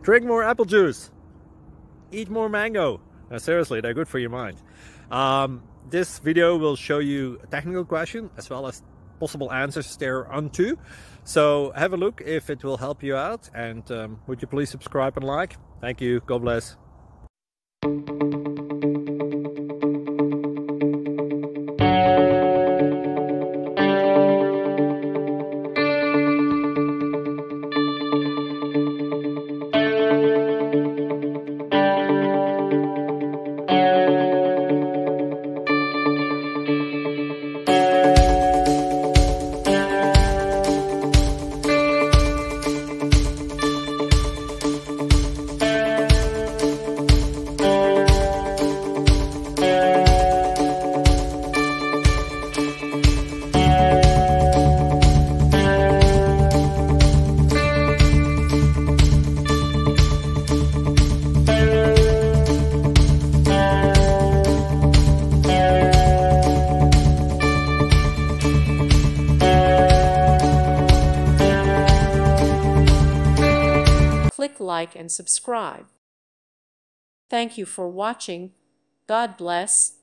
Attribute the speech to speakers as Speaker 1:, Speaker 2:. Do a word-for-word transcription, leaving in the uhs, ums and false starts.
Speaker 1: Drink more apple juice. Eat more mango. No, seriously, they're good for your mind. Um, this video will show you a technical question as well as possible answers thereunto. So have a look if it will help you out, and um, would you please subscribe and like? Thank you. God bless.
Speaker 2: Click like and subscribe. Thank you for watching. God bless.